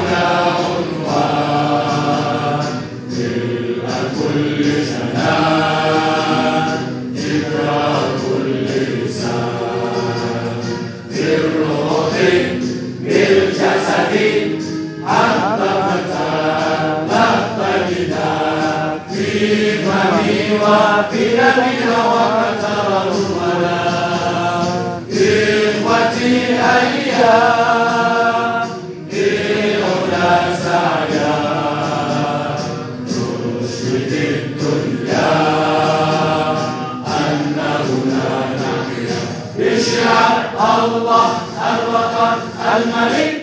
وفي يمين وكثر الولاء إخوتي أيام إلى سعيا نشهد الدنيا أنه لا نحيا بشعار الله الوطن الملك